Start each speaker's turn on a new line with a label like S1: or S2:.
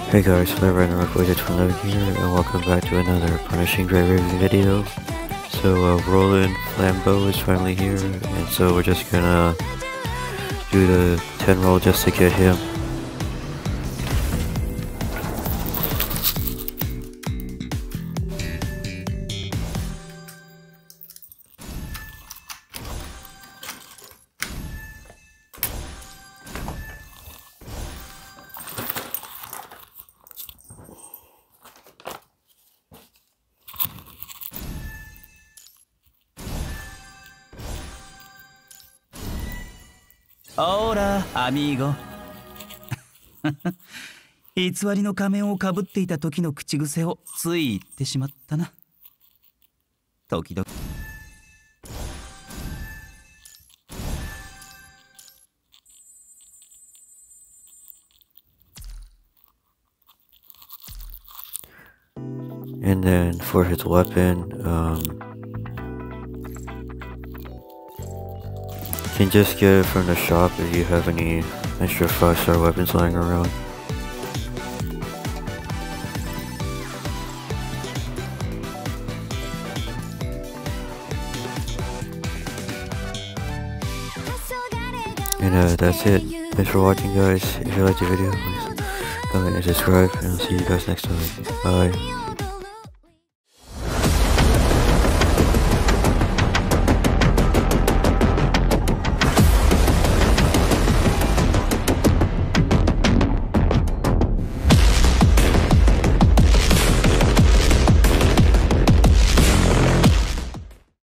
S1: Hey guys, Flambeau and Recorded from Living here, and welcome back to another Punishing Driver video. So, Roland Flambeau is finally here, and so we're just gonna do the 10 roll just to get him.
S2: Hola, amigo. 偽りの仮面をかぶっていた時の口癖をつい言ってしまったな。時々。
S1: And then for his weapon, you can just get it from the shop if you have any extra 5-star weapons lying around. And that's it. Thanks for watching, guys. If you liked the video, please comment and subscribe, and I'll see you guys next time. Bye.